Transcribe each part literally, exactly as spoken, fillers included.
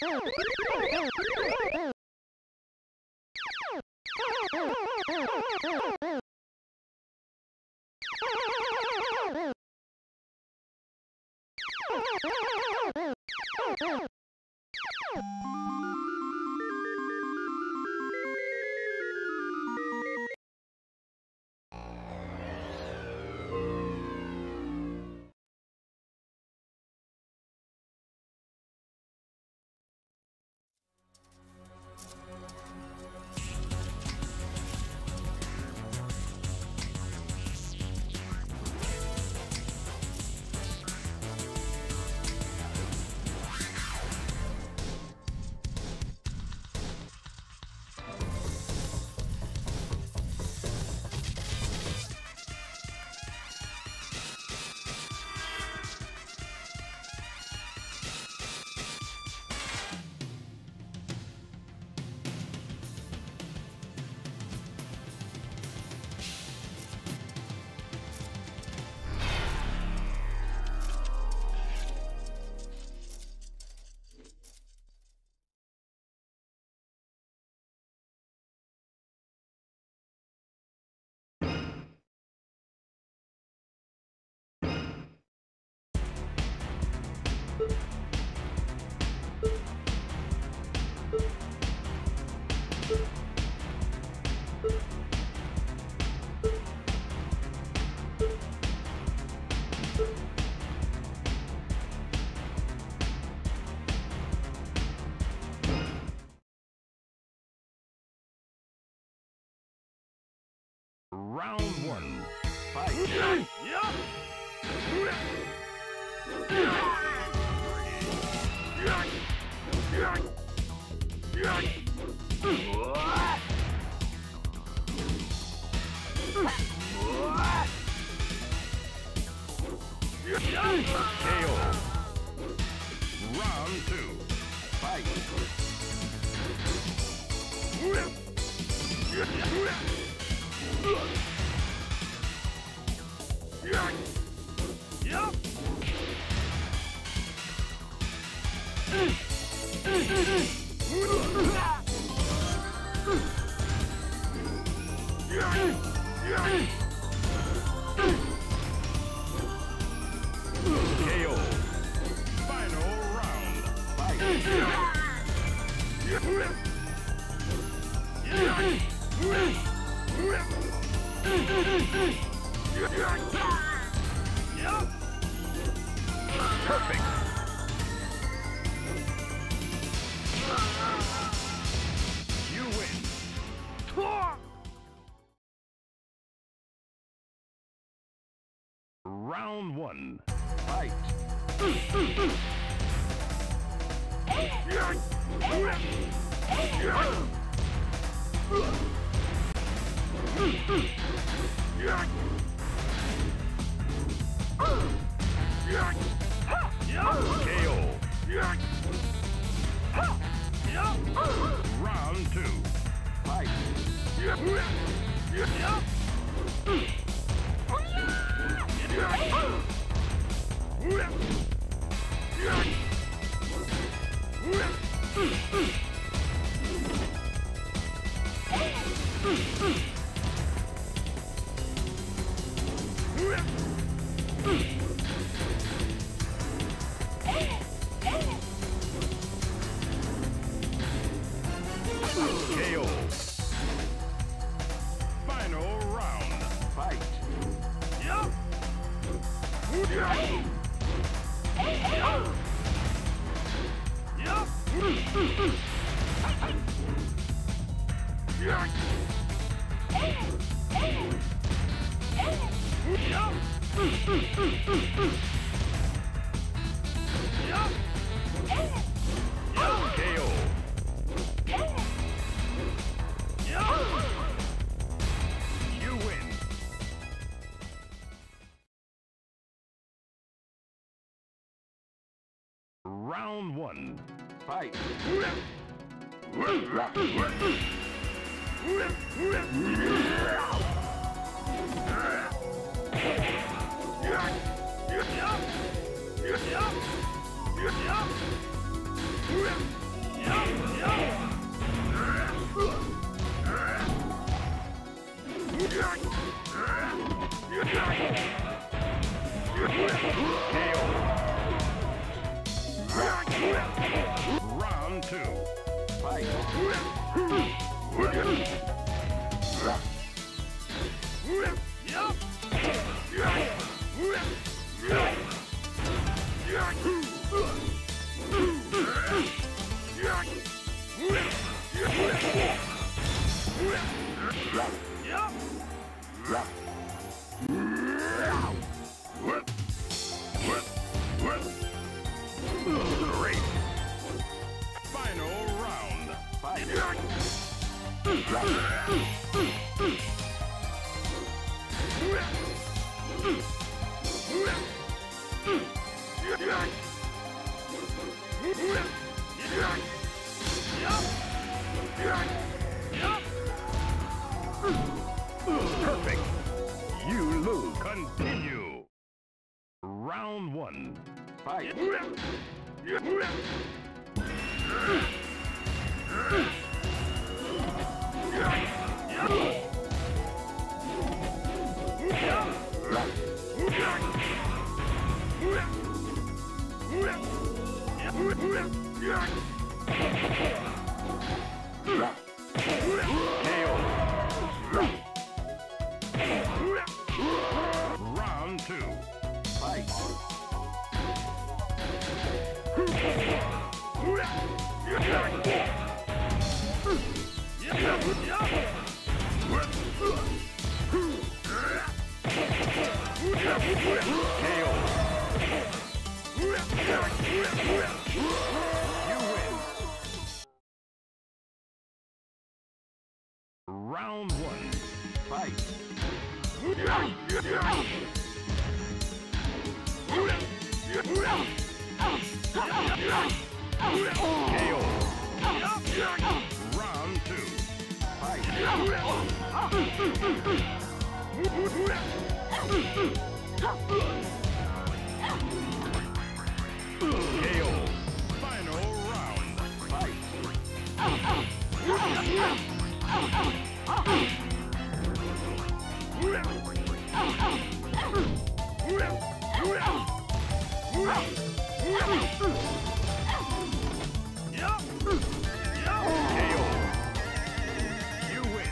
Round one. Fight. Yeah. K O. Round two. Fight. K O. Final round. Fight. Perfect. You win. Round one. Fight. K O. Round two. Fight. K O. Final round. Fight. Yup. Yup. Yup. K O. You win. Round one. Fight. Round two. Fight. Great. Final round. Fight. Perfect. You lose. Continue. Round one. Fight. Round two. Fight. You win. Round one. Fight. Round two. Fight. K O. Final round. Fight. You win.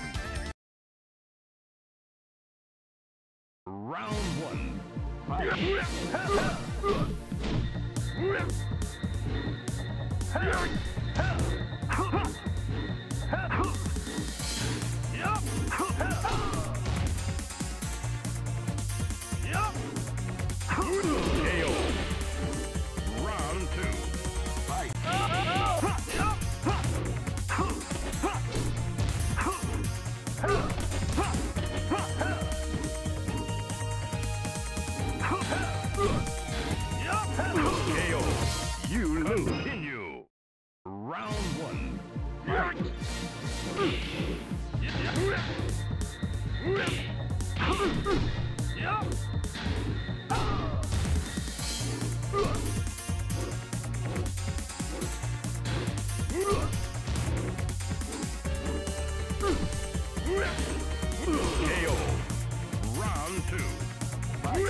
Round one. Fight. Round two. Fight. K O. You lose. Continue. Round one. Fight. K O. Round two. Fight.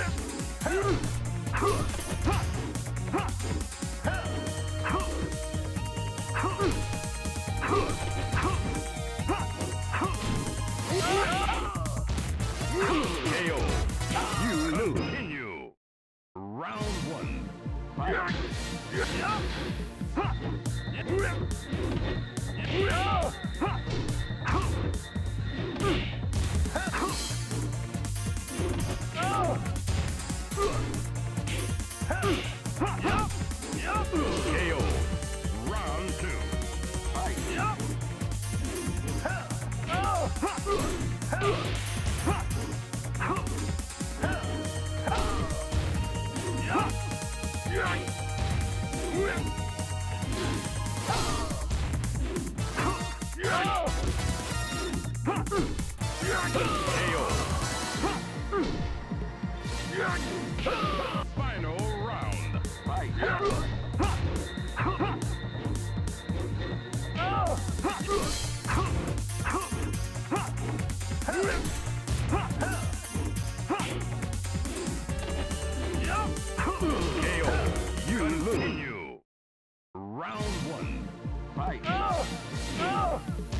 K O. You lose. Continue. Round one. Fight. K O. Round two. Fight. Final round. Fight. You lose. Round one. Fight. Oh! Oh!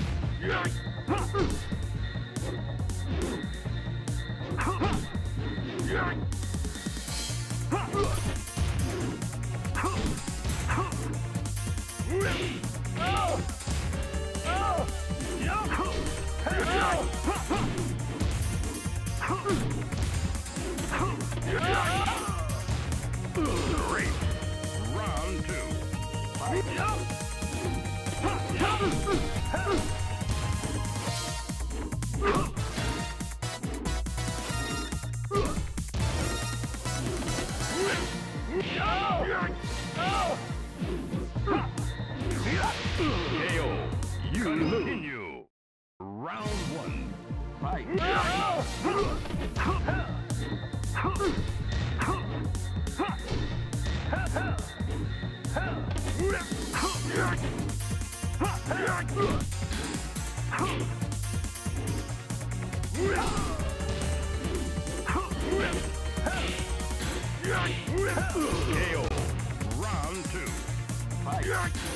Great. Round two. Fight. K O. You continue. Round one. Fight. K O. Round two. Fight.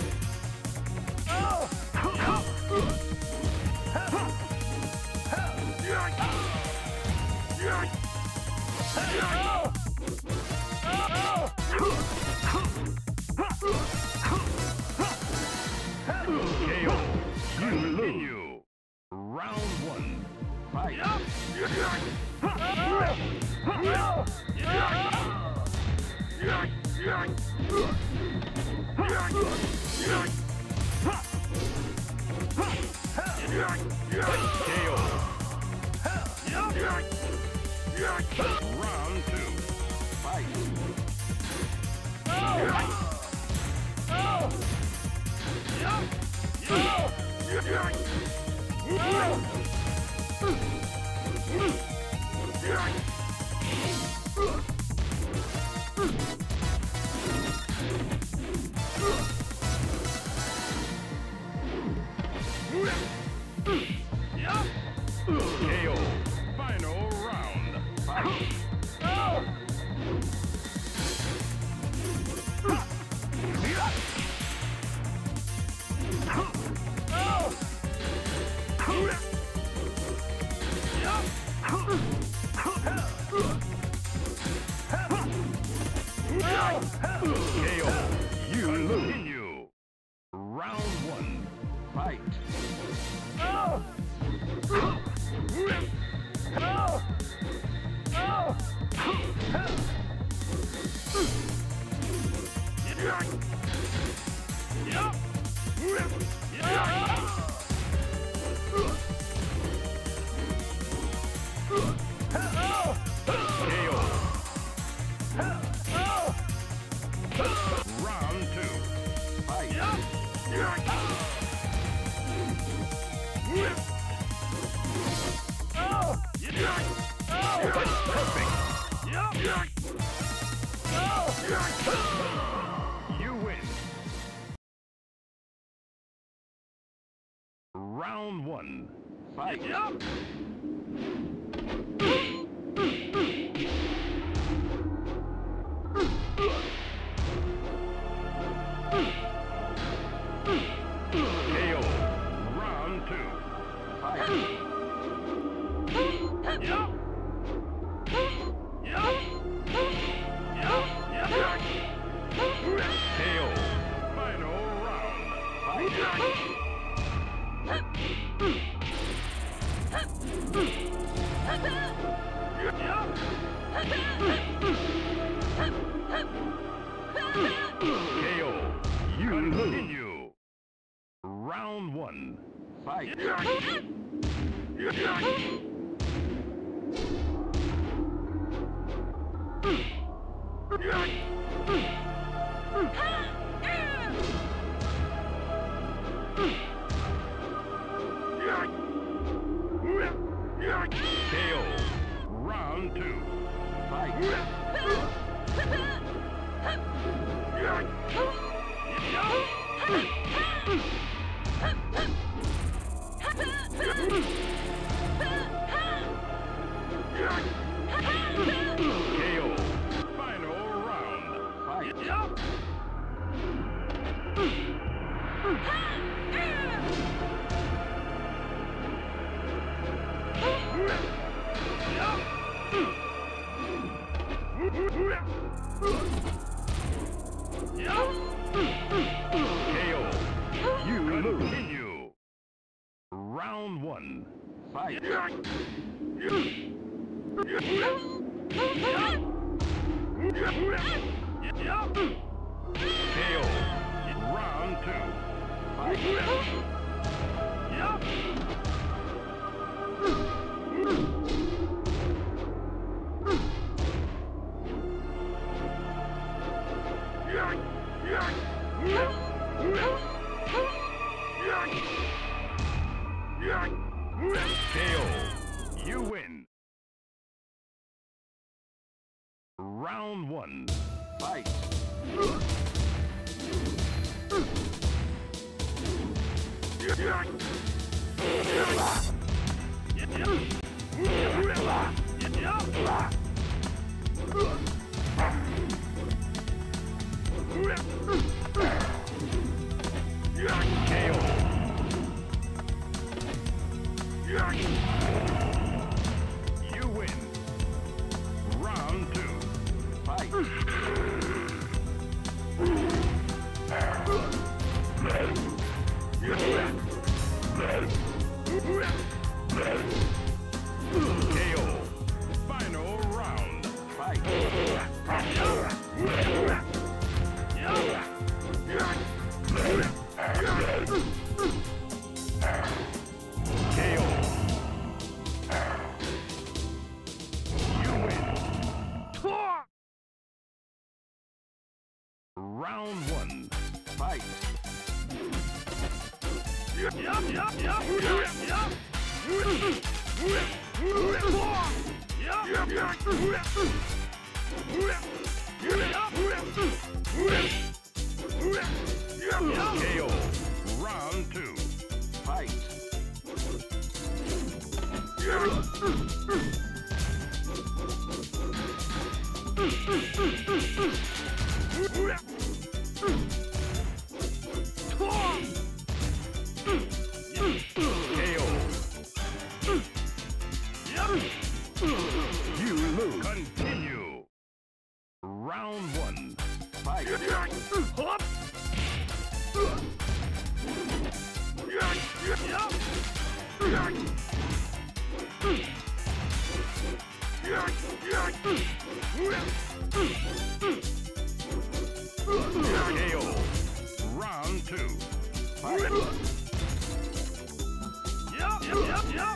K O. You lose. Round one. Fight. K O. Round two. Fight. K O. Final round. Fight. K O. You lose. Round one. Fight. Round two. Fight. Perfect. You win. Round one. Fight. K O. Round two. Fight. K O. Final round. Fight. K O. You continue. Round one. Fight. K O. Round two. Fight. Round one. Fight. K O. Round two. Fight. K O. You win. Round one. Fight. K O. You win. Round two. Fight. K O. Final round. Fight. K O. You win. Round one. Fight. Yup, yup, yup, yup, yup. K O. Round two. Fight. K O. You lose. Continue. Round one. Fight. Hop. K O. Round two. Fight. Yup, yup, yup, yup.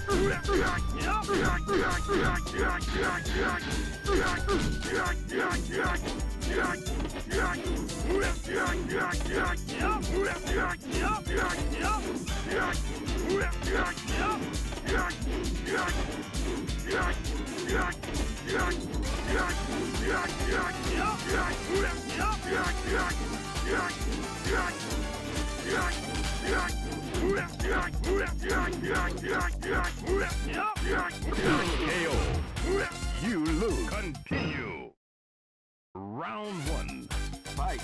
K O. You lose. Continue. Round one. Fight.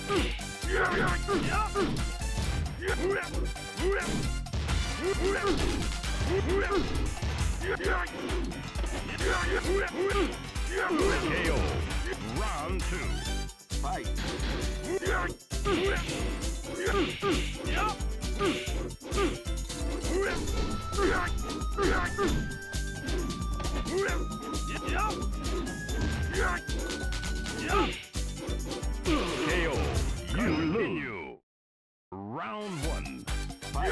K O. Round two. Fight. K O. You lose. Round one. Fight.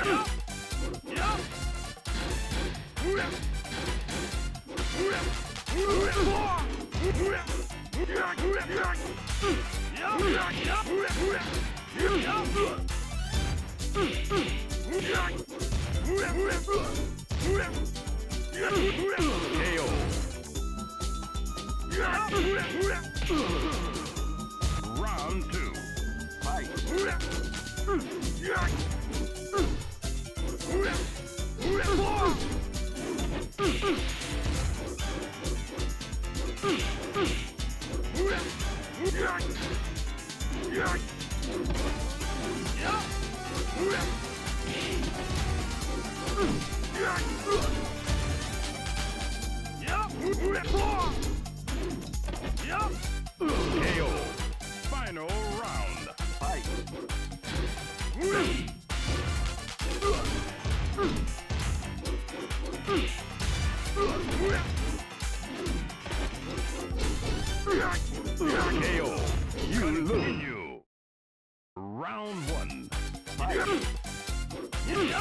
K O. Round two. Fight. K O. Final round. Fight.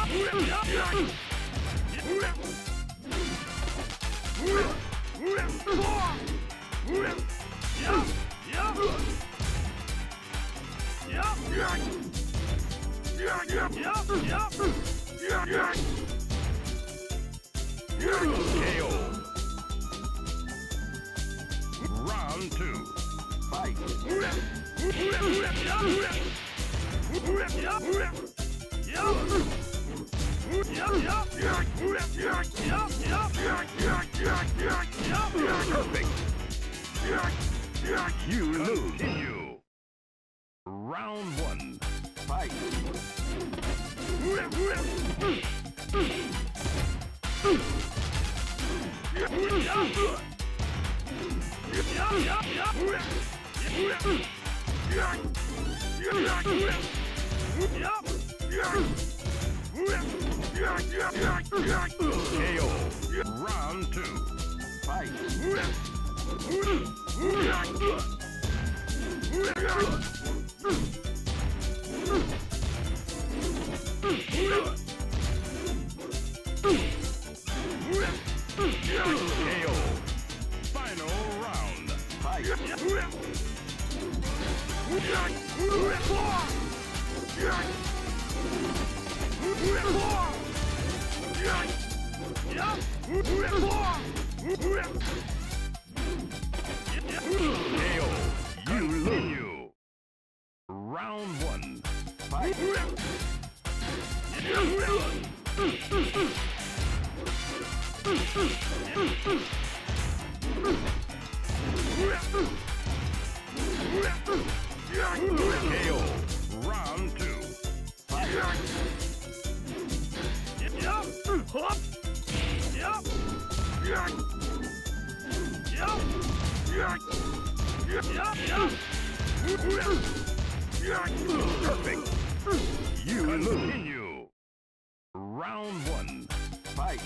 Round two. Fight. Perfect. You lose. Continue. Round one. Fight. K O. Round two. Fight. K O. Final round. Fight. K O. You lose. Round one. Fight. K O. Round two. Fight. Perfect. You continue. Round one. Fight.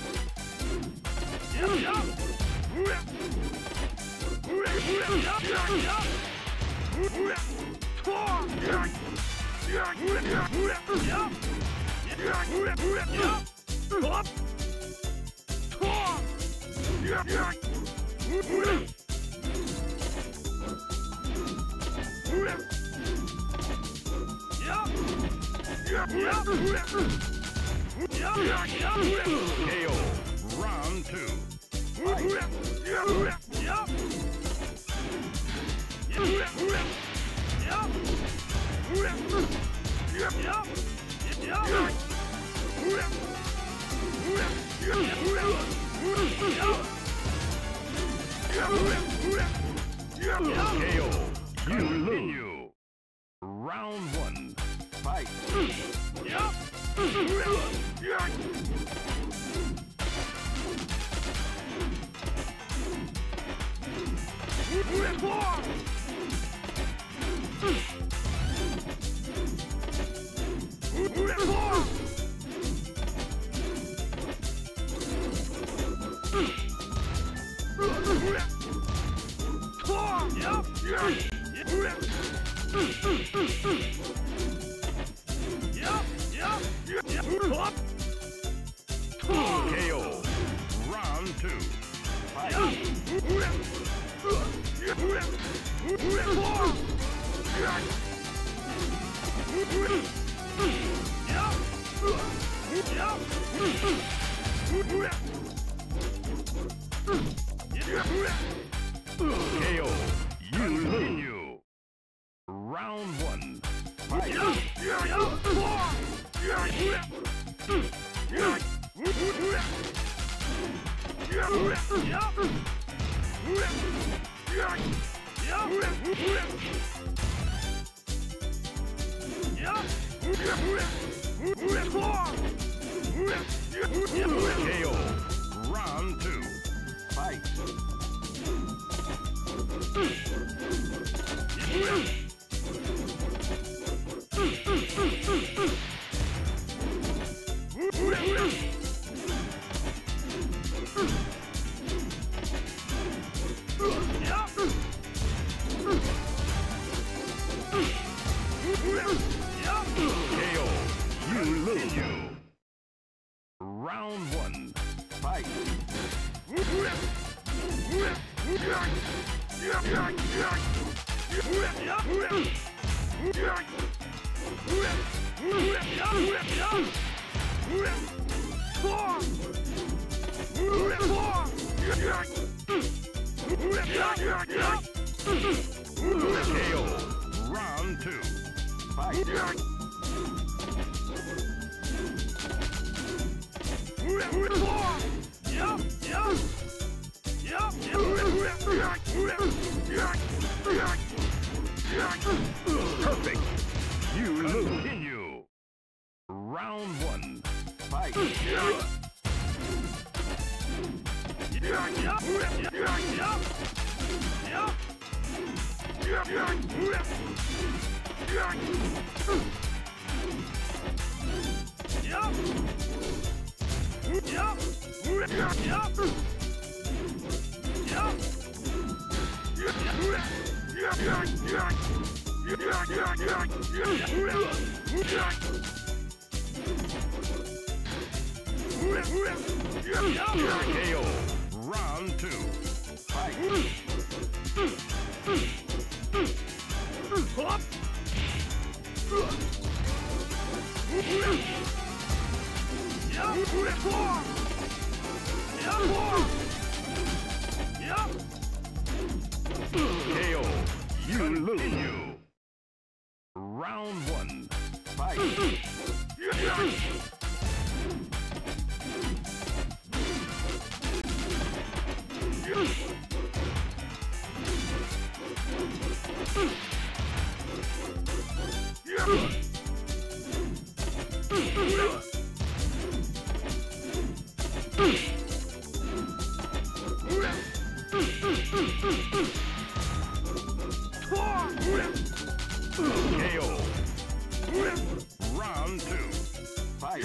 K O. Round two. Fight. K O. You lose. Round one. Fight. K O. Round two. Fight. K O. You continue. Round one. Fight. K O. Round two. Fight. K O. You lose. Round one. Fight. K O. Round two. Fight. Perfect. You lose. Continue. Round one. Fight. K O. Round two. Fight. K O. You lose. Round one. Fight. K O. Round two. Fight.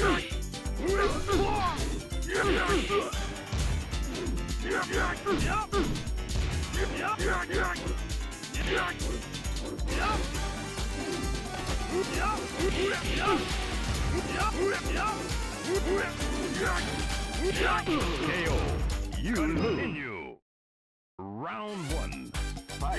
K O. You continue. Round one. Fight.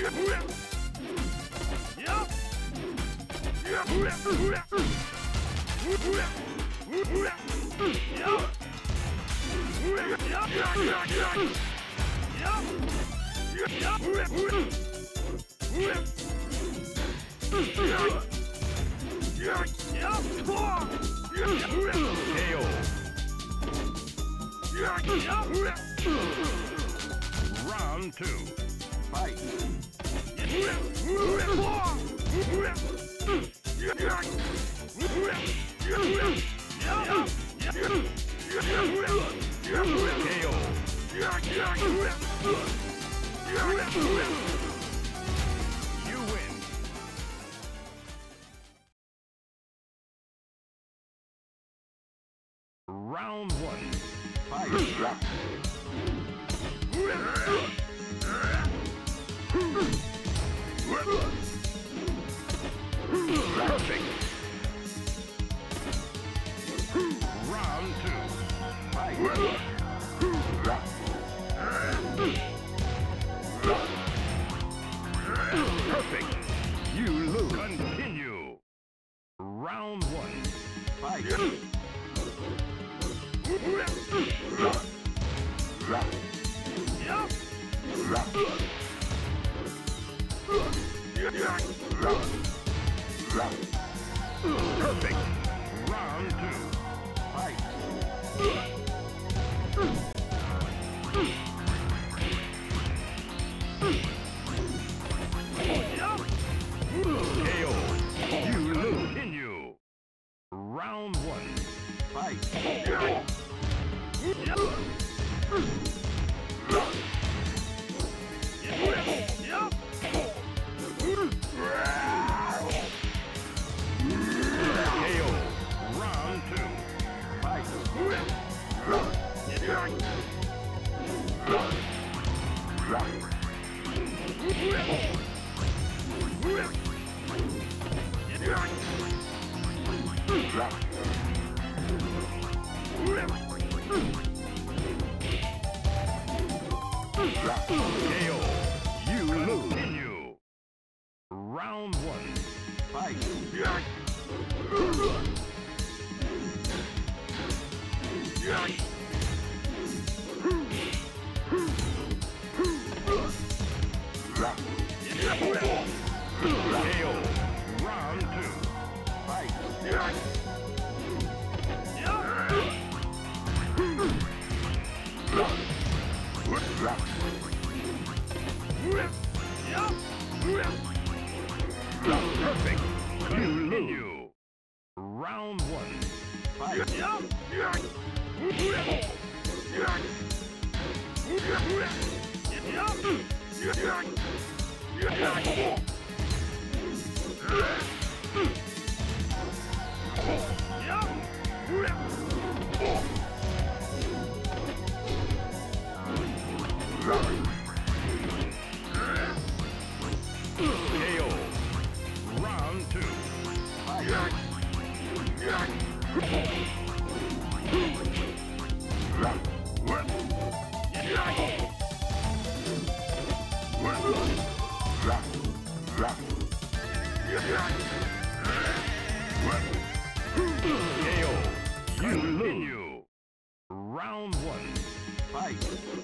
K O. Round two. Fight. K O. You win. Round one. Fight. Perfect. Round two. Fight. Perfect. You lose. Continue. Round one. Fight. Perfect. Round two. Fight. K O. You lose. Continue. Round one. Fight. K O. Round two. Fight. K O. You lose. Continue. Round one. Fight. K O. Round two. Fight. Perfect. Continue. Round one. Fight. K O. Round two. Fight. K O. You lose. Round one. Fight.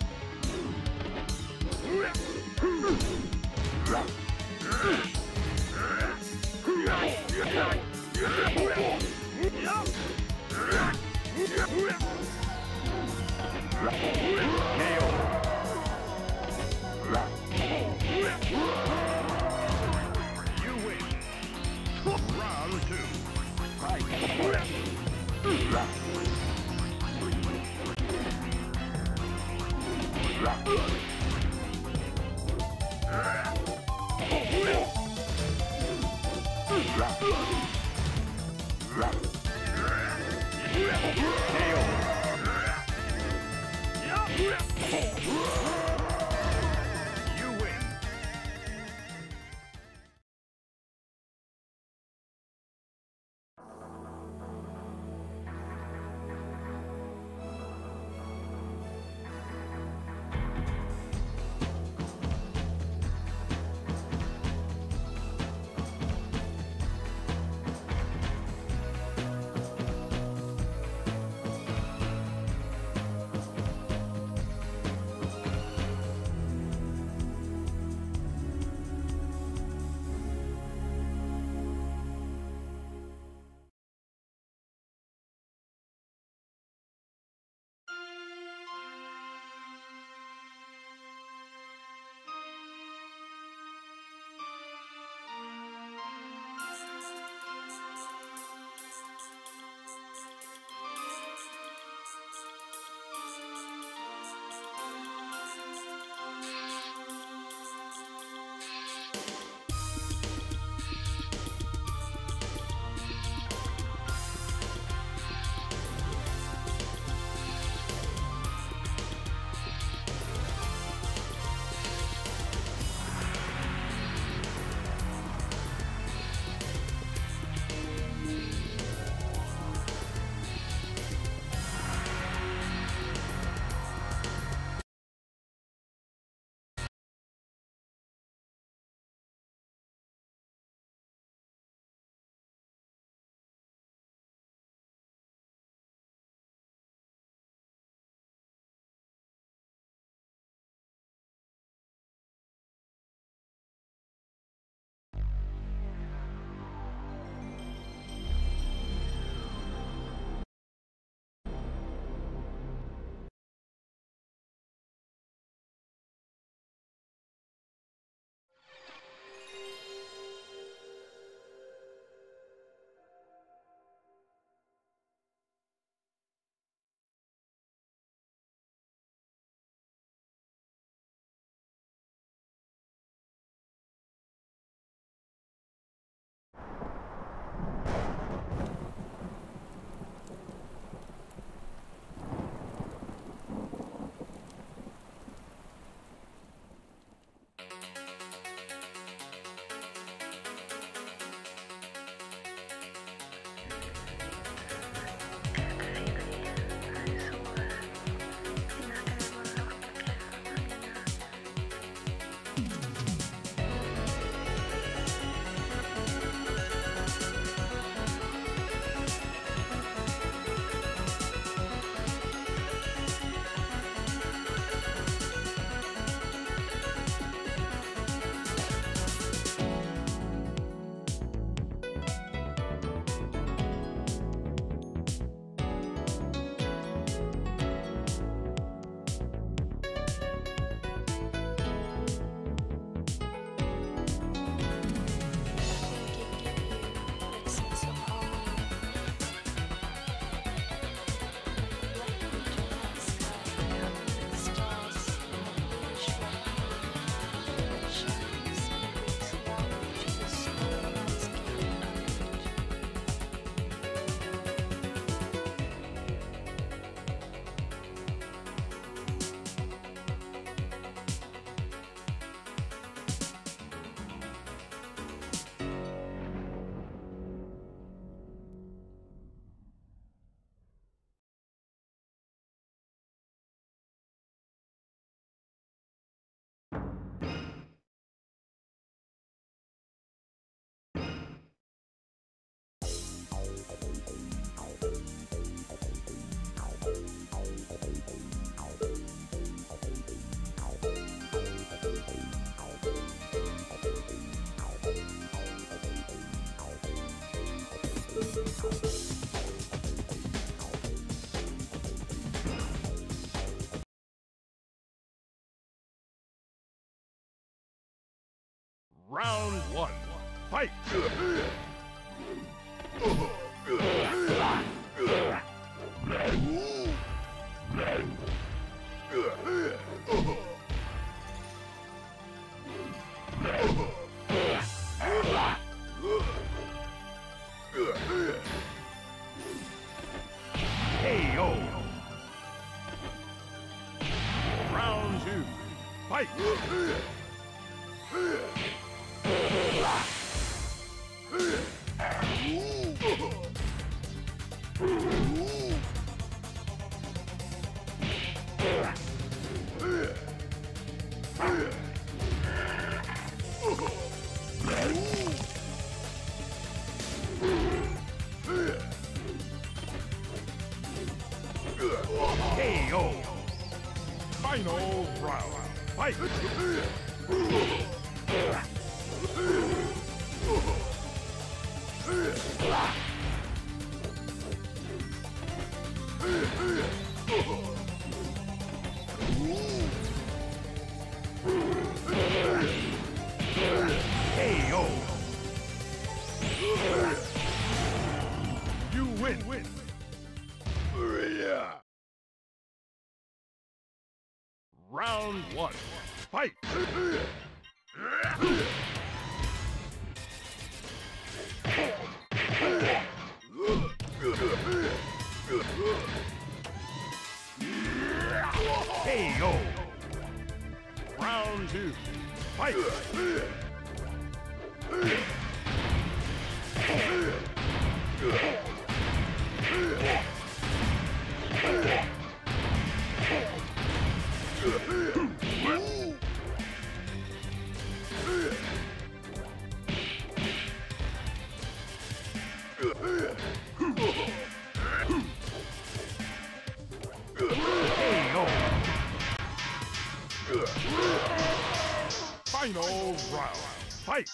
K O. You win. Round two. Fight. K O. You win. Round one. Fight! K O. Round two. Fight! K O. Final round. Fight! K O. You win. Win. Round one. Fight! K O. Round two. Fight! Final round. Fight!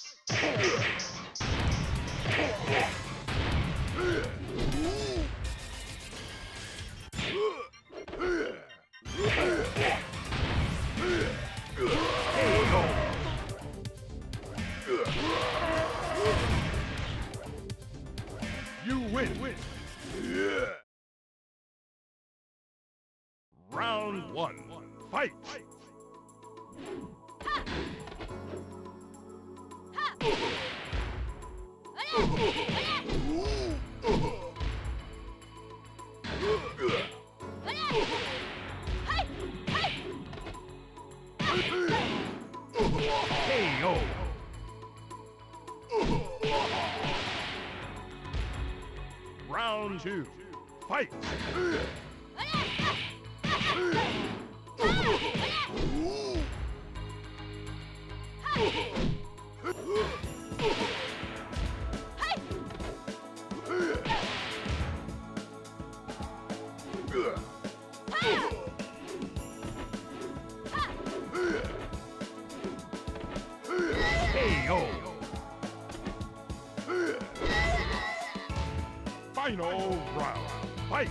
You win. Win. Round one. Fight! K O. Round two. Fight! K O. Final round. Fight!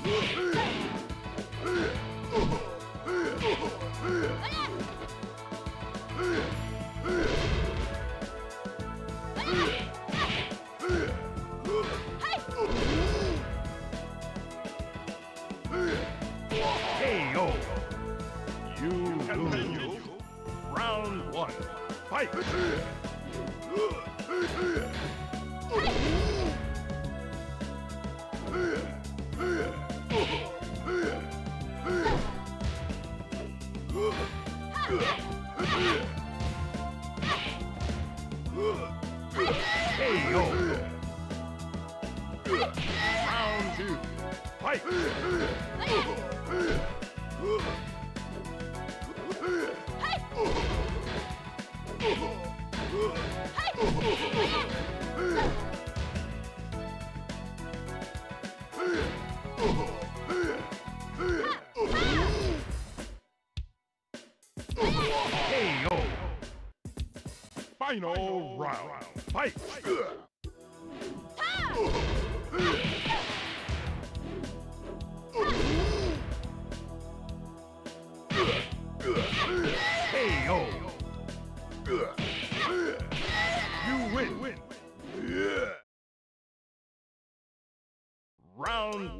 K O. You continue. Round one. Fight! K O. Round two. Fight! K O. Final round. Fight! K O.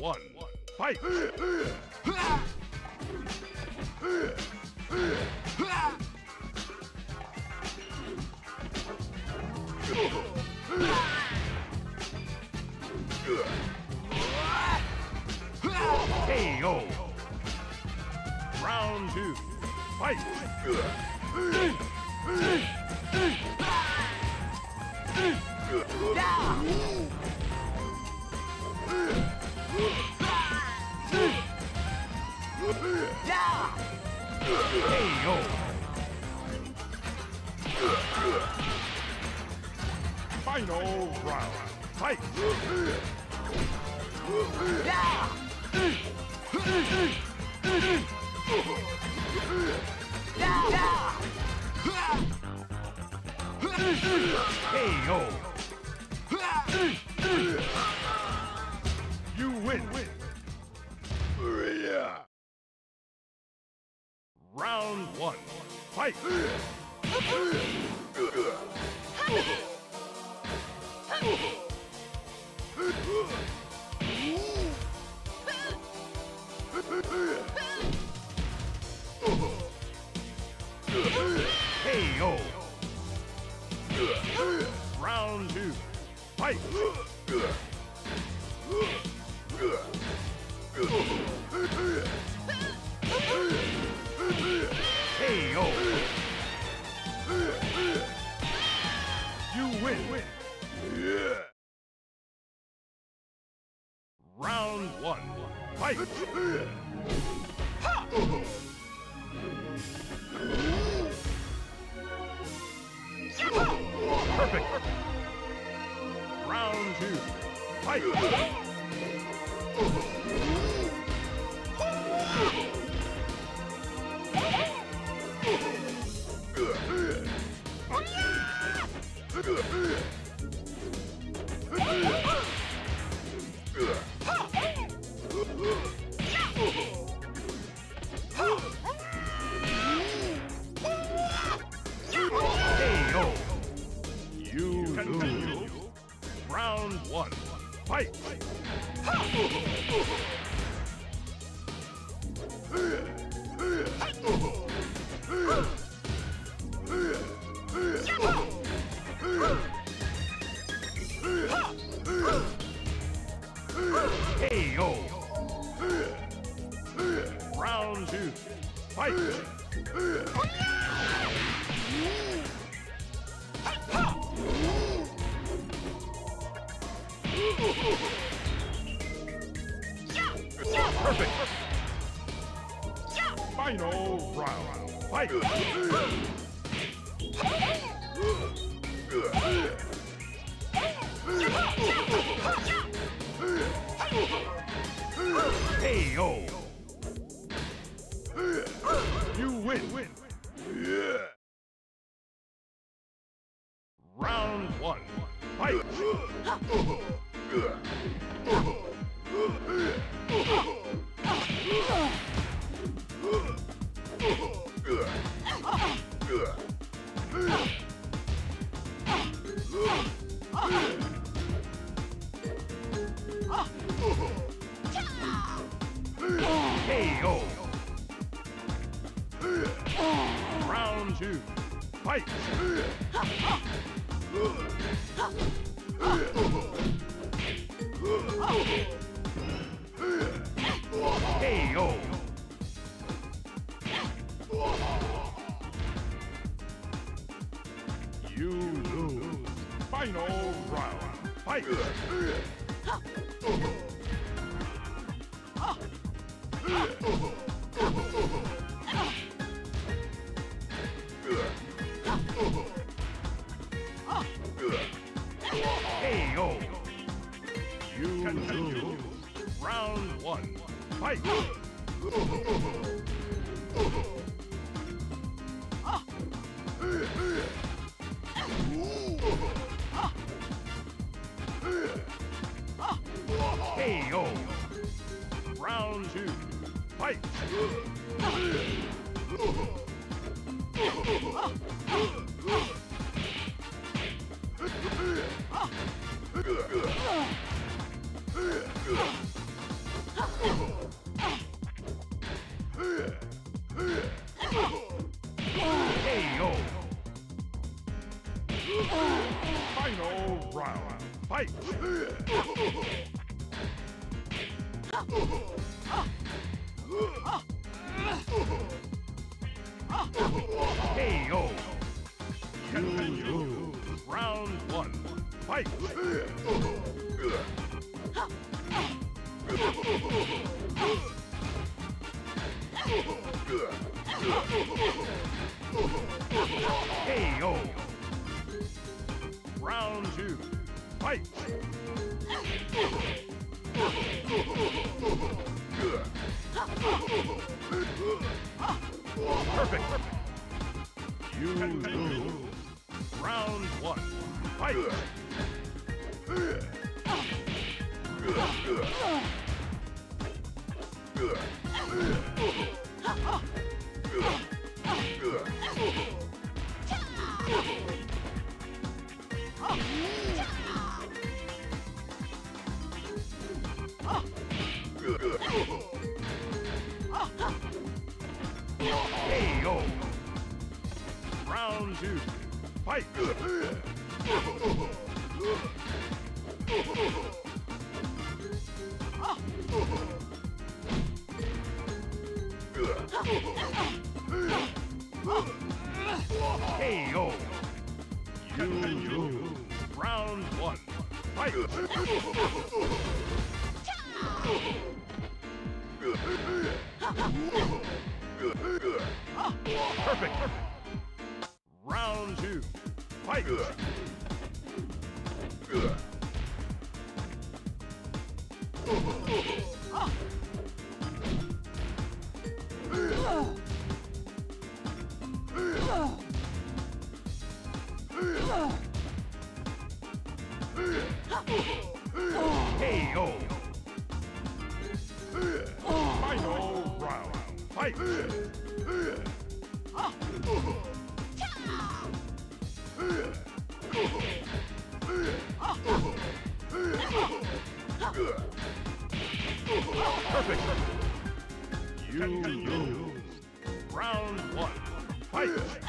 one. Fight! K O. Round two. Fight! K O. Final round. Fight! K O. You win. Round one. Fight! K O. Round two. Fight! K O. You win. Round one. Fight! Perfect! Round two. Fight! K O. You continue. Round one. Fight! K O. Round two. Fight! Perfect! Final round. Fight! K O. You win. Round one. Fight! K O. Round two. Fight! K O. You lose. Final round. Fight! K O. You continue. Round one. Fight! K O. Round two. Fight! K O. Final round. Fight. K O. Continue. Round one. Fight. K O. Round two. Fight. Perfect. You lose. Round one. Fight. K O. Round two. Fight. K O. You lose. Round one. Fight. Perfect. Round two. Fight. K O. Final round. Fight. Perfect. You lose. Round one. Fight.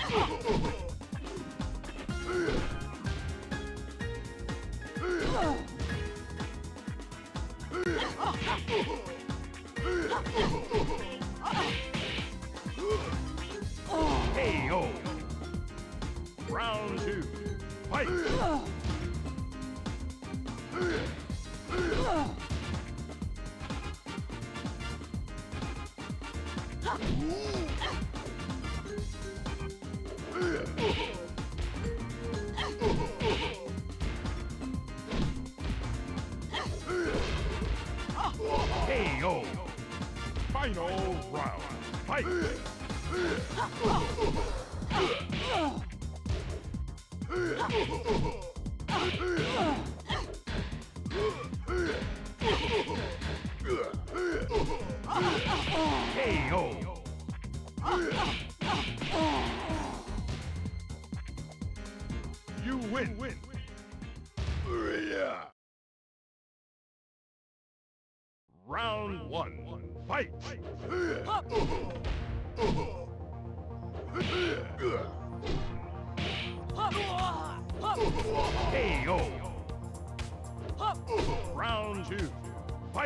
K O. Round two. Fight. K O. Final round. Fight. K O. You win. Win. Round one. Fight. K O. Round two. Fight.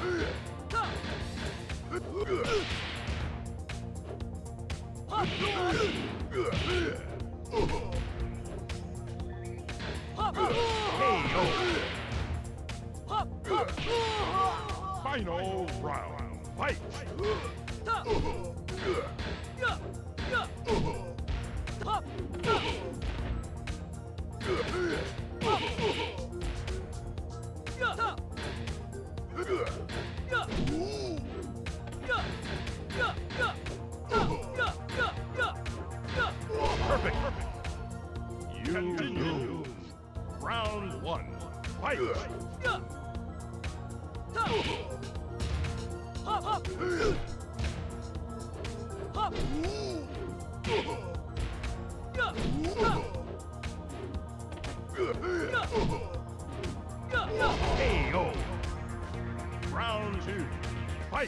K O. Final round. Fight. Perfect. You lose. Round one. Fight. K O. Round two. Fight!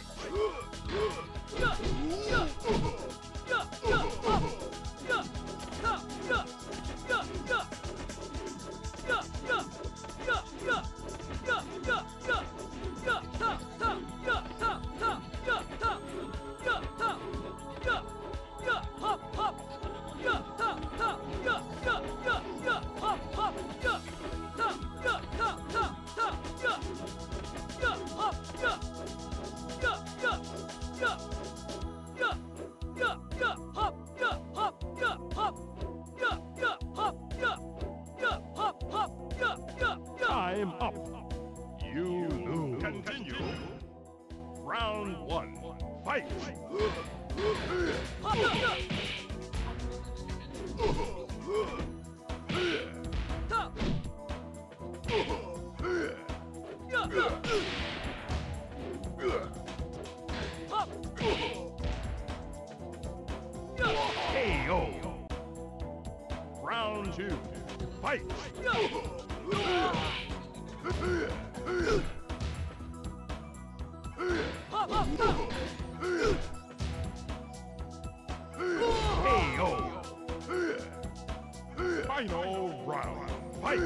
Time up. You lose. Continue. Round one. Fight. K O. Round two. Fight. K O. Final round. Fight.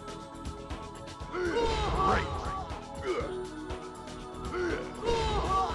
Great.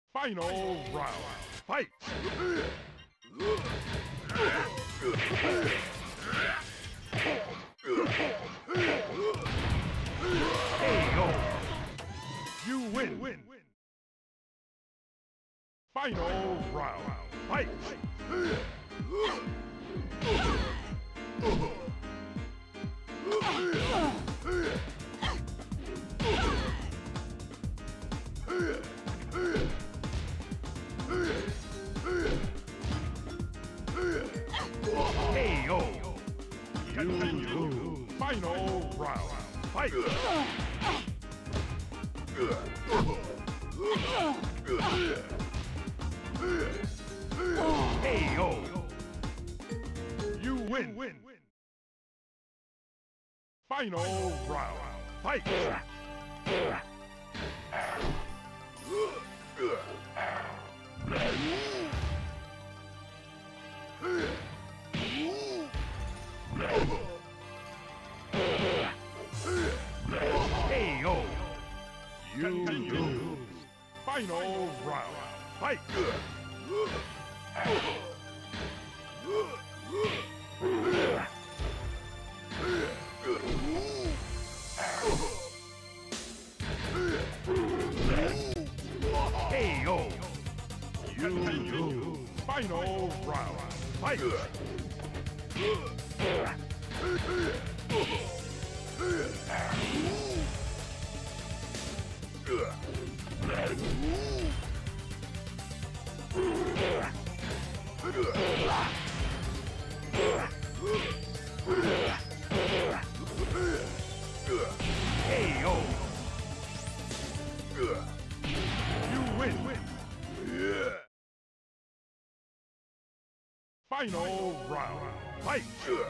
Final round. Fight! K O. You win. win. Final round. Fight! K O. You lose. Final round. Fight! K O. You win. win. Final round. Fight! K O. You lose. Final round. Fight! K O. You lose. Final round. Fight! K O. You win. win. Final round. Fight!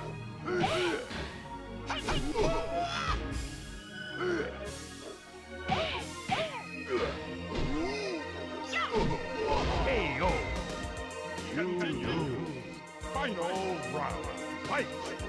K O. You lose. Final round. Fight!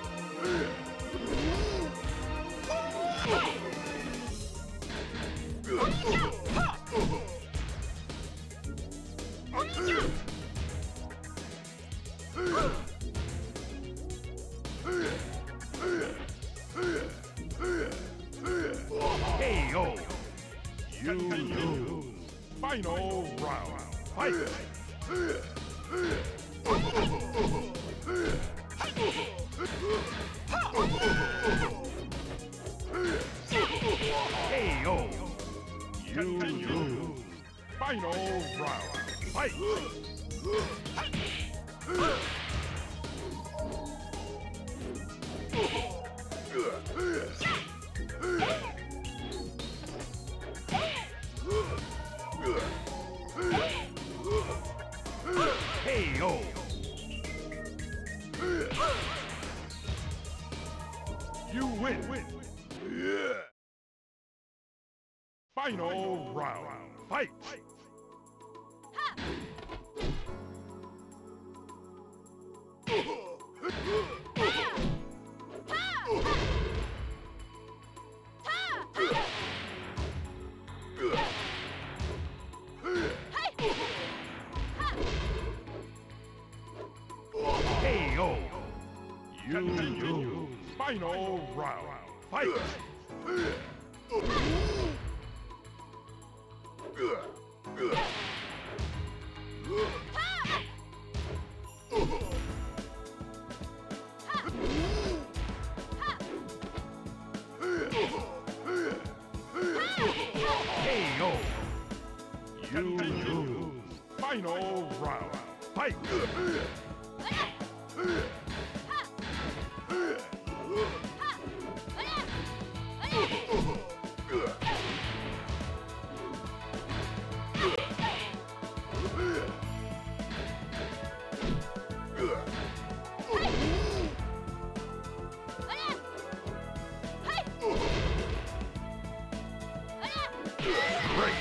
K O. You lose. Final round. Fight! K O. You lose. Final round. Fight! K O. You win. win. Final round. Fight! K O. You lose. Final round. Fight! K O. You lose. Final round. Fight! Great!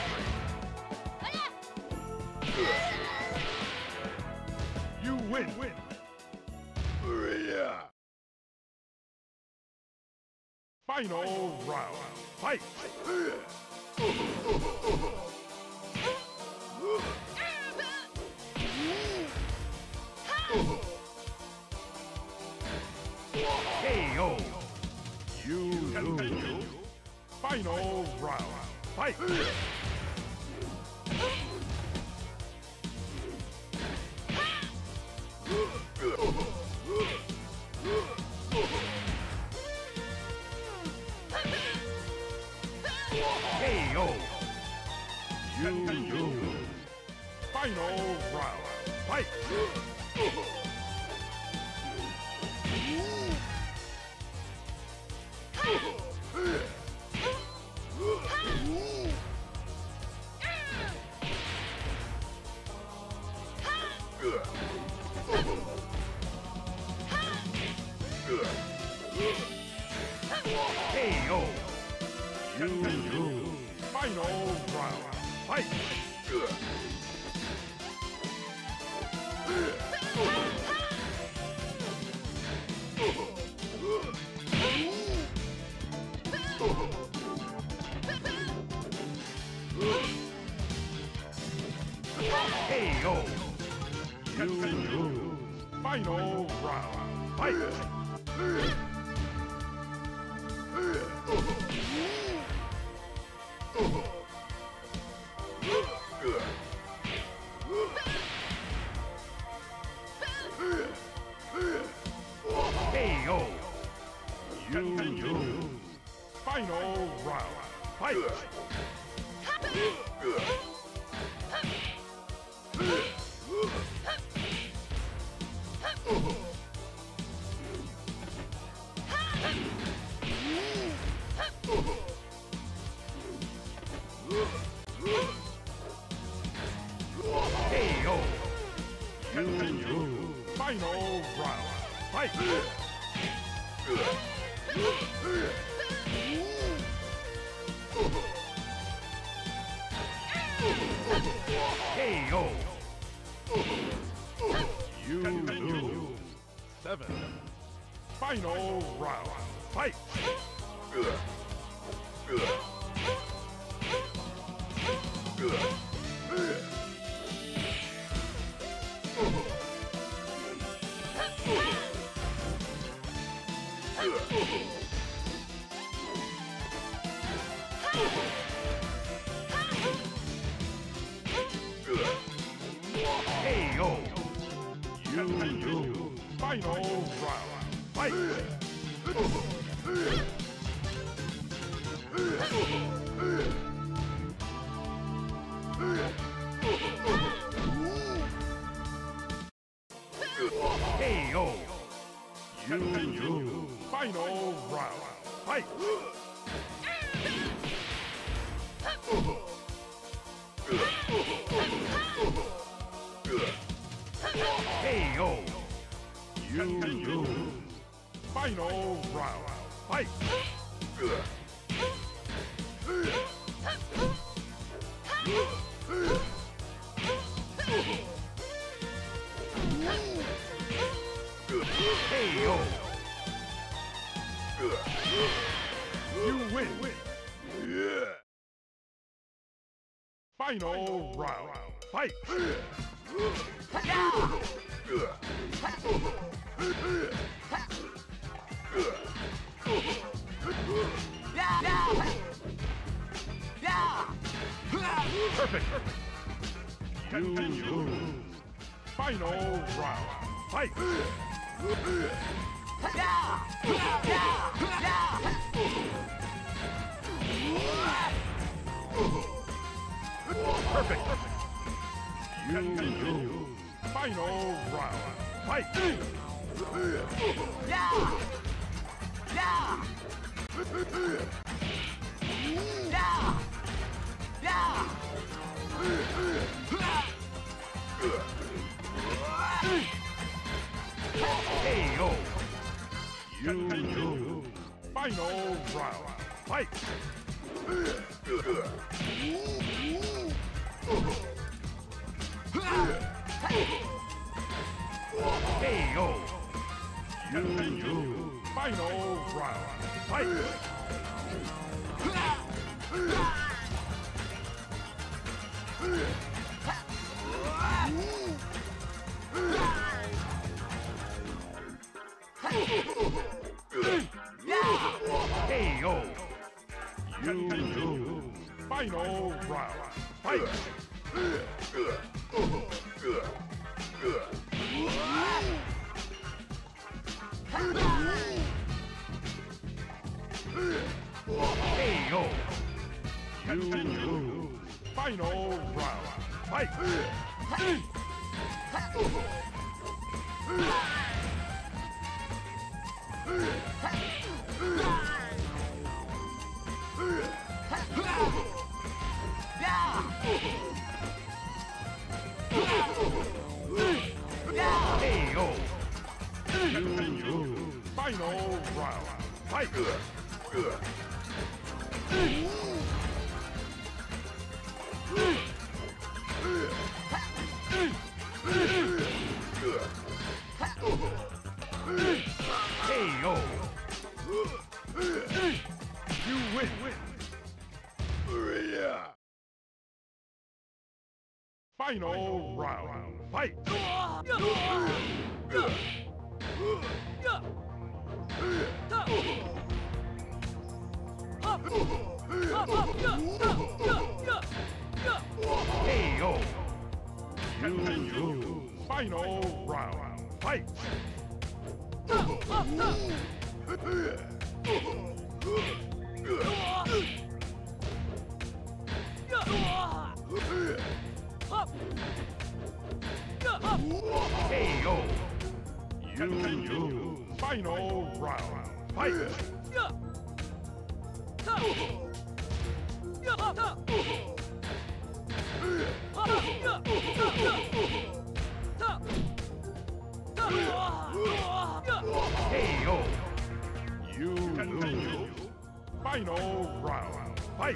You win! win. Final round. Fight! Fight! K O! You lose! Final round! Fight! K O! You lose! Final round! Fight! K O! You lose! Final round! Fight! K O! You lose! Final round! Fight! K O! You lose! Final round! Fight! K O! You lose! Seven! Final round! Fight! K O! You lose! Final round! Fight! K O! You lose! Final round! Fight! K O! You lose! Final round! Fight! K O! You win! Final round! Fight! Perfect! You lose! Final round! Fight! Perfect! You lose! Final round! Fight! K O! You lose! Final round! Fight! K O! You lose! Final round! Fight! K O! You lose! Final K O. Continue. Final round. Fight. K O. Continue. Final round. Fight. K O. You win. Final round. Fight. K O. Continue. Final round. Fight. K O. Continue. Final round. Fight. K O. You continue. Final round. Fight.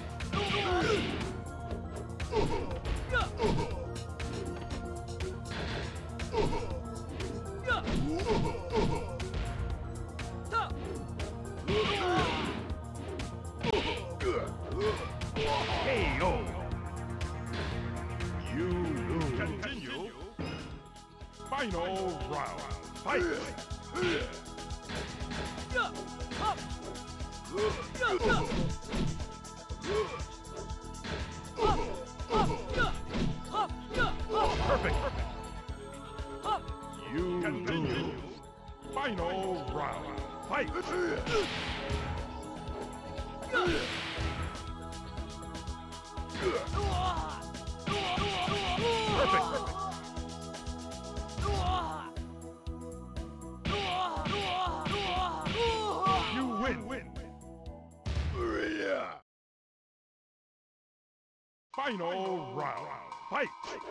K O. You lose. Continue. Final round. Fight. Perfect. You continue. Final round. Fight. Perfect. You win. Win. Final round. Fight.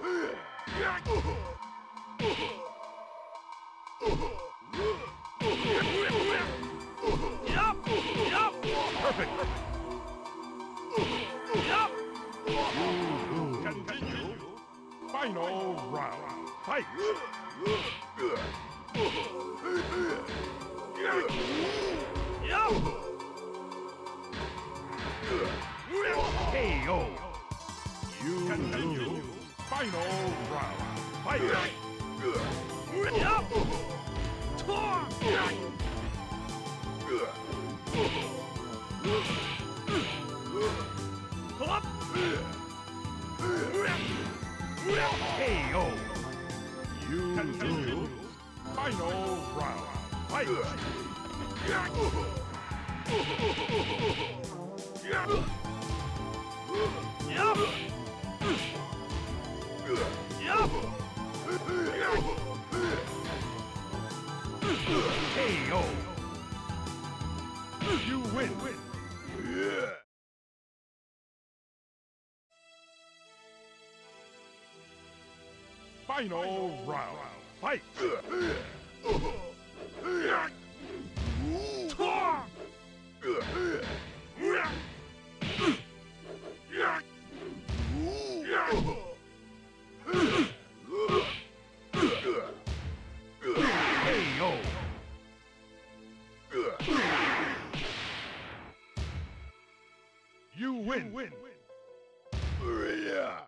Yup. Yup. Perfect. Yup. Continue. Final round. Fight. Yup. K O. You continue. Final round. Fight. Yup. Hop. K O. You continue. Final round. Fight. Yup. Yup. K O. You win. Yeah. Final round. Fight. K O. You win. Win. Yeah.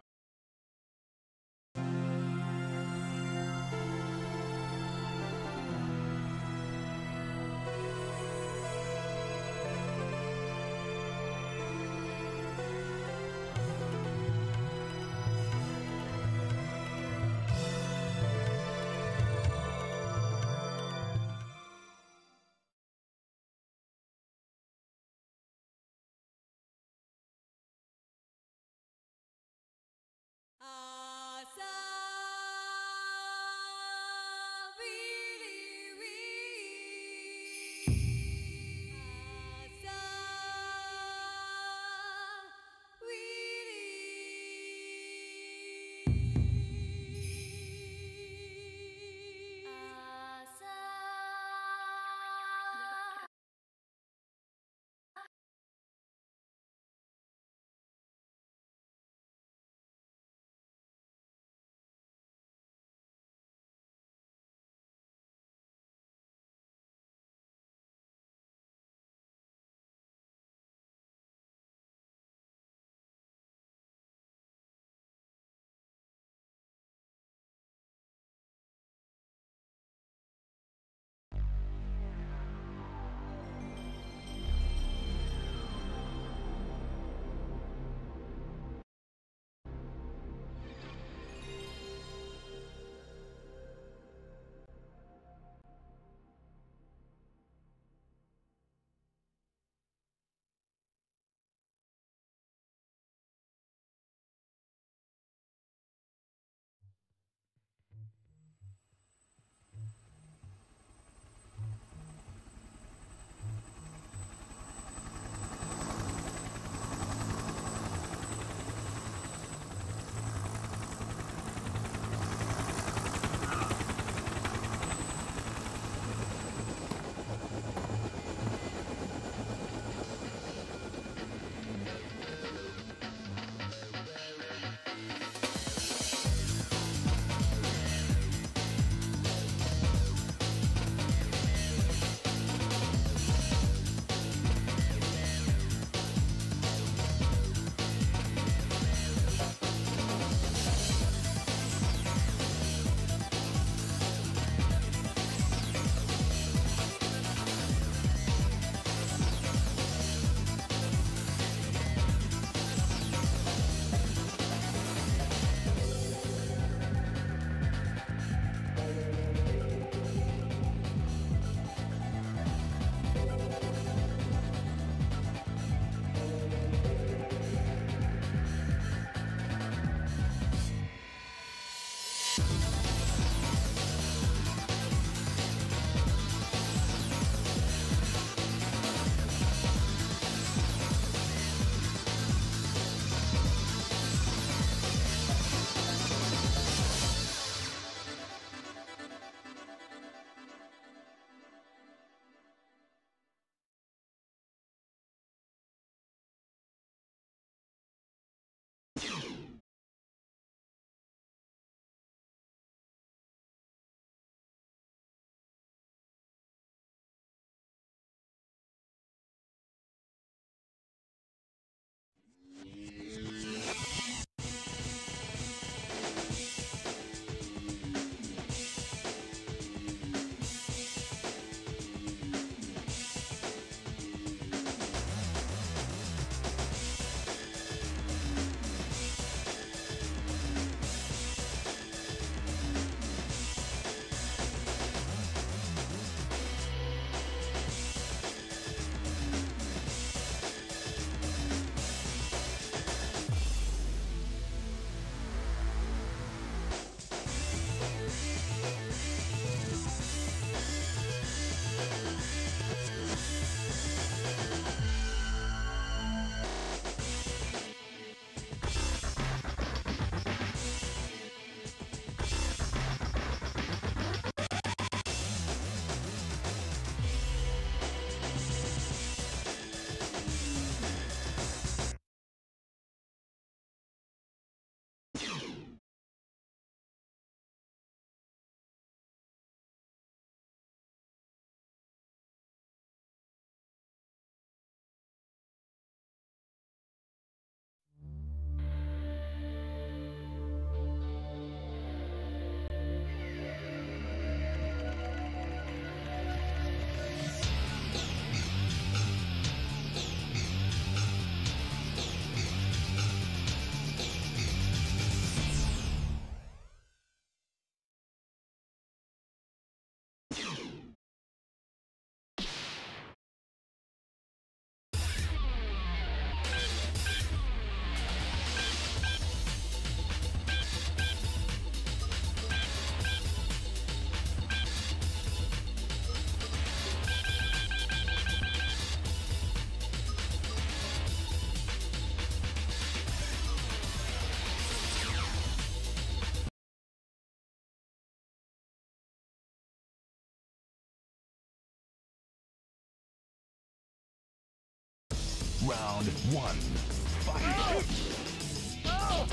Round one. Fight. Oh!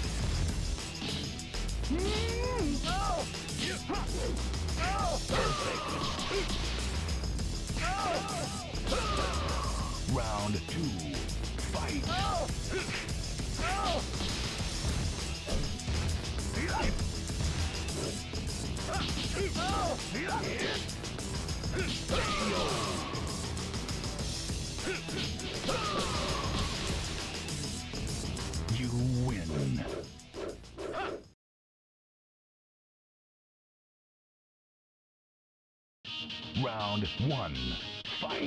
Round two. Fight. You win. Round one. Fight.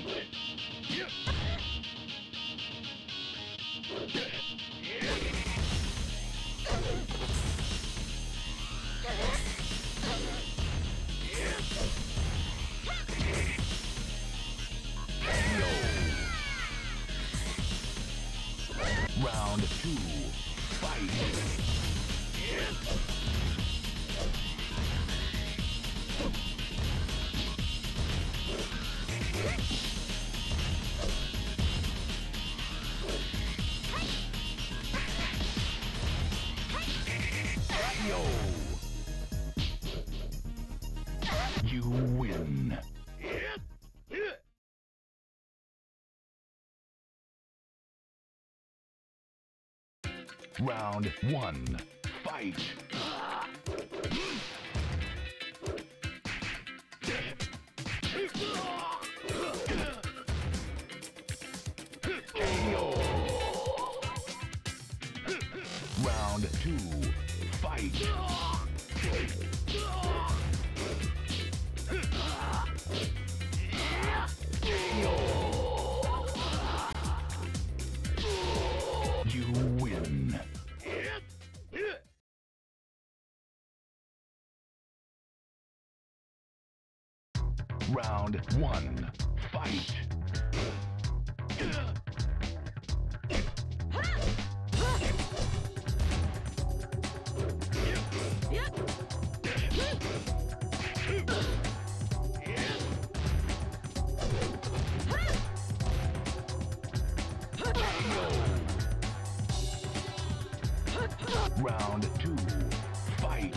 Round two. Fight. You win. Round one. Fight. Round two. Fight. You win. Round one. Fight. Round two. Fight.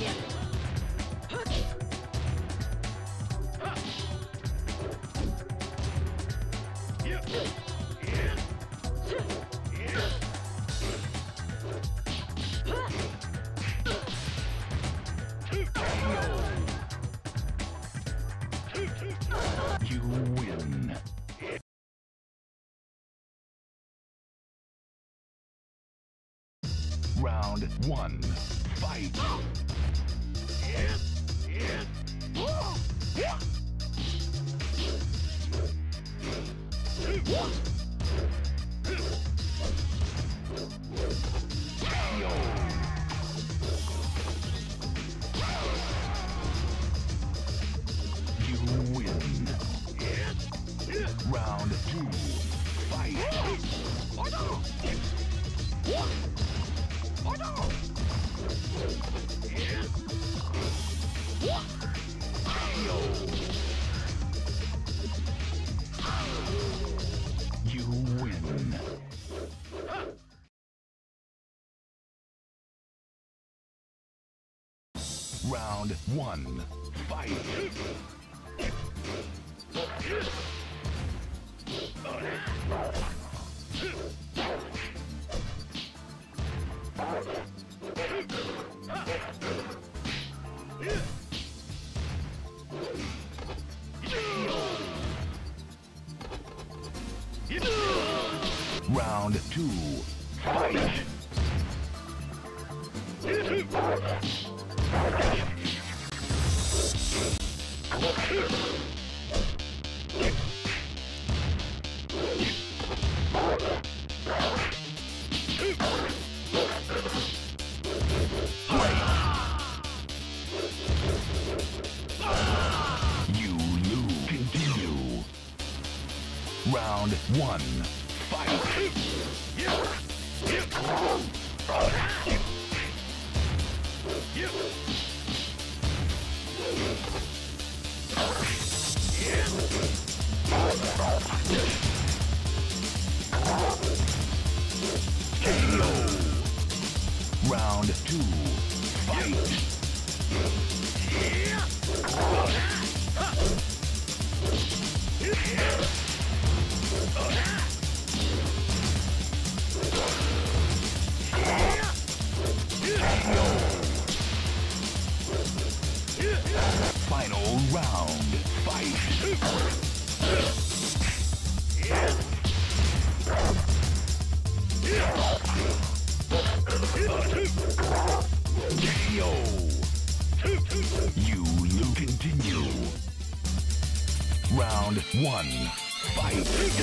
You win. Round one. Fight. You win. Round two. Fight. You win. Round one. Fight. Round two. Fight. You lose. Continue. Round one. Fight. Yeah. Final round. Fight. K O. You lose. Continue. Round one. Fight.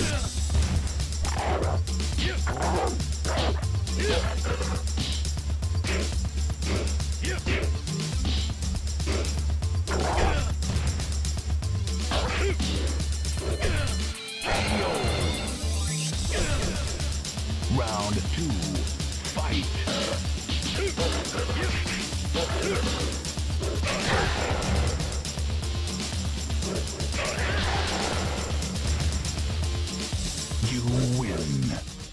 Round two, fight. You win.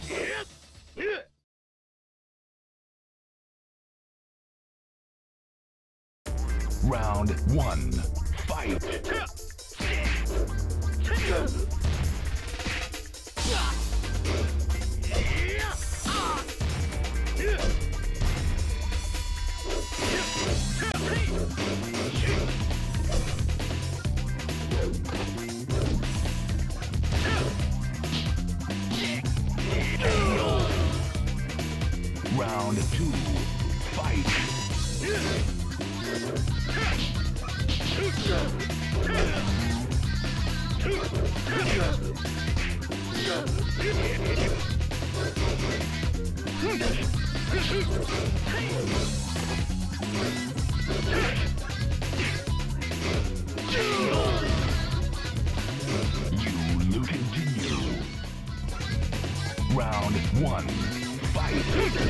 Round one, fight. Round two, fight. You lose. Continue. Round one, fight.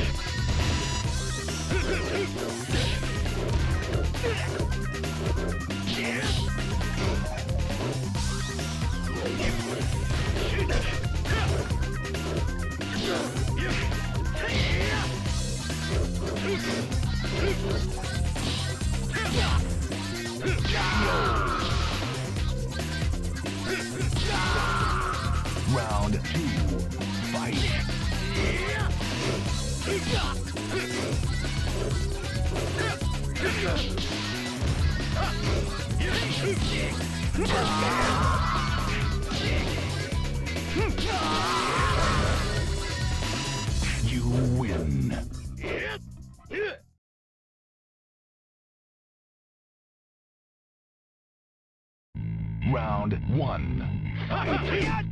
Round two, fight. You win. Round one, fight.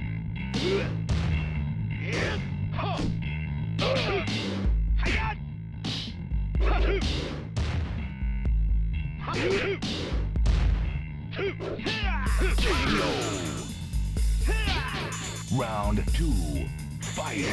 Round two, fight.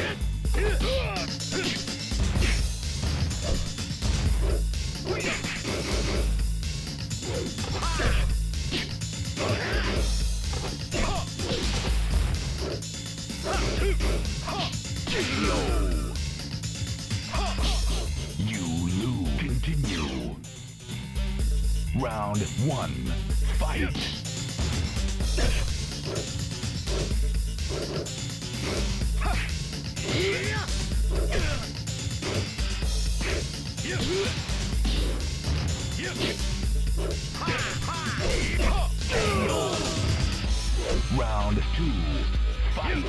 You lose. Continue. Round one, fight. Round two, fight.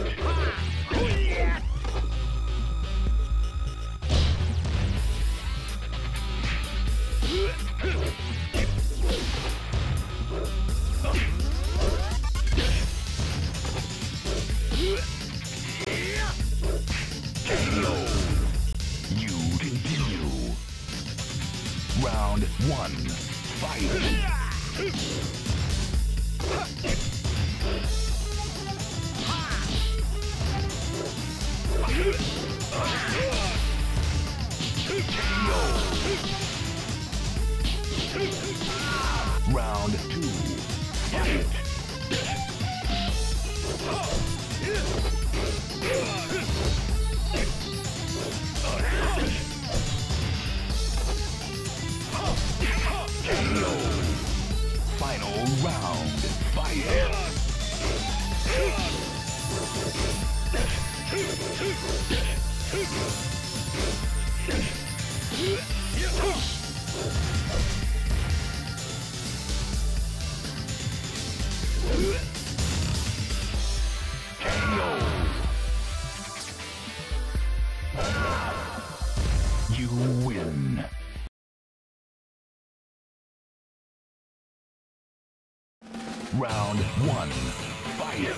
You continue. Round one, fight. Round two, fight. Final round, fight. Round one. Fight.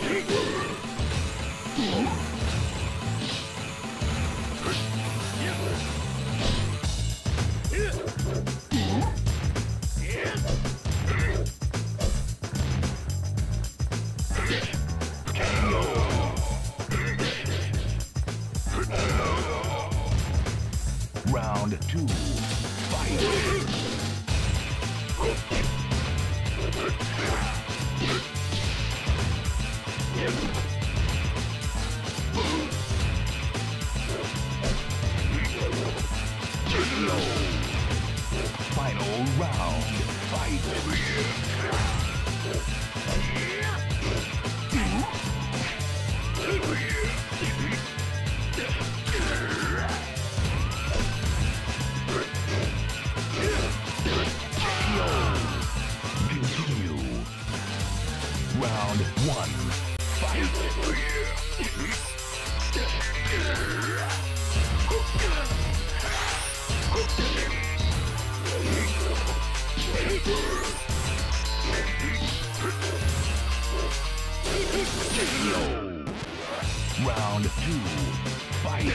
Round two. Fight. Final round. Fight. Continue. Round one. Fight. Round two. Fight.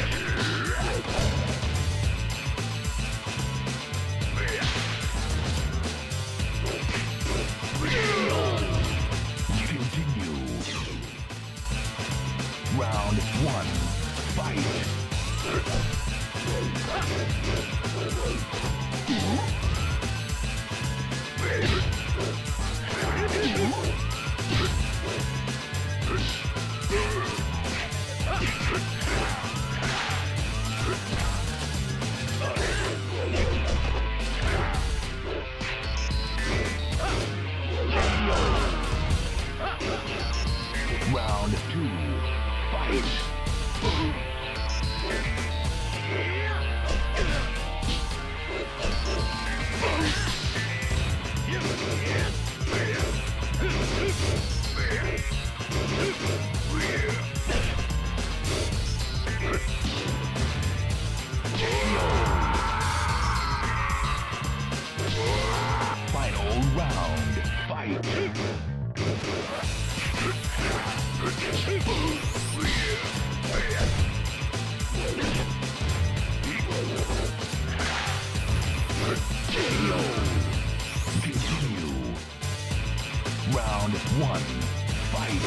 Continue. Round one. Fight. Round two. Fight. Final round. Fight. Continue. Round one. Fight.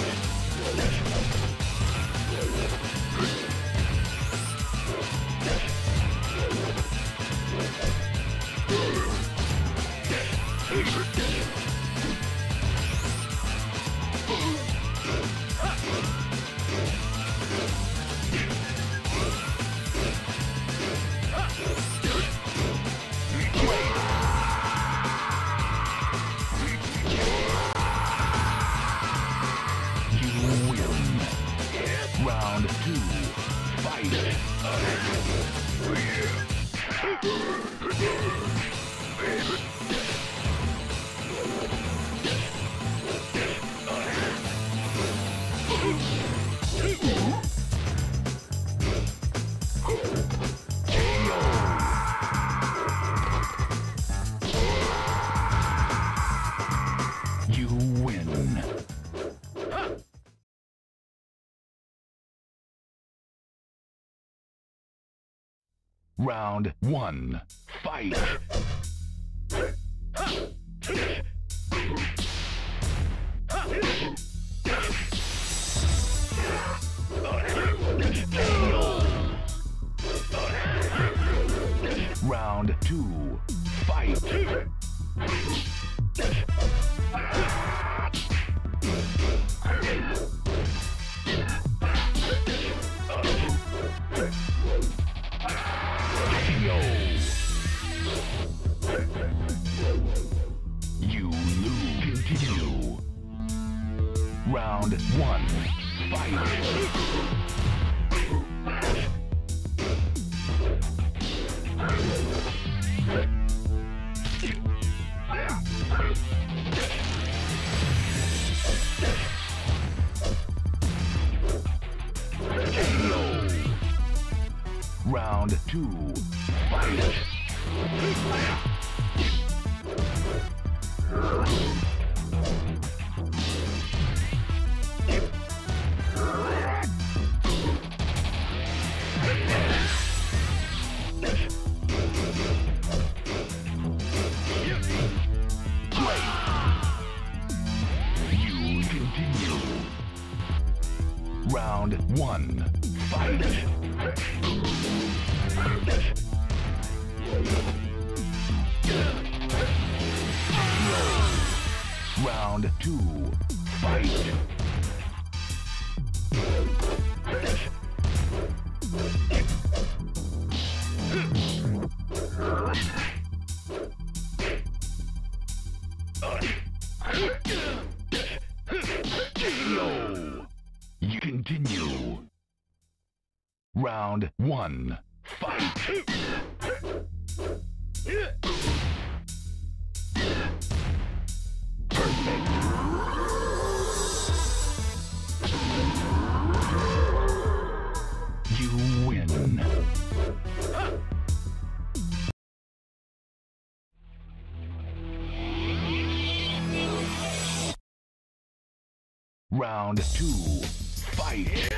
Round two. Fight. You win. Round one. Fight. Round two. Fight. You lose. Continue. Round one. Fight. Round two. Fight. Round one. Fight. Round two. Fight. You continue. Round one. Fight. You win. Round two. Fight.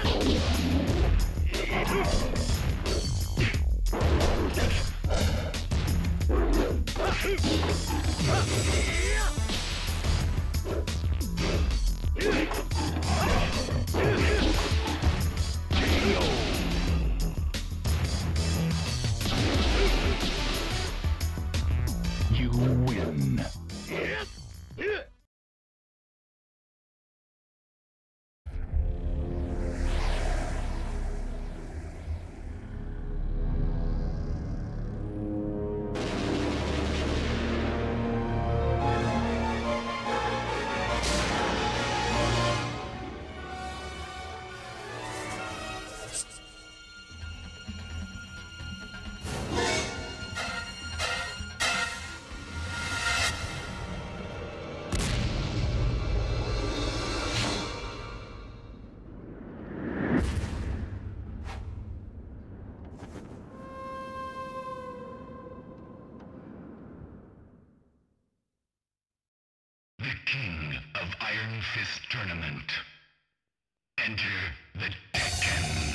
You win. The King of Iron Fist Tournament. Enter the Tekken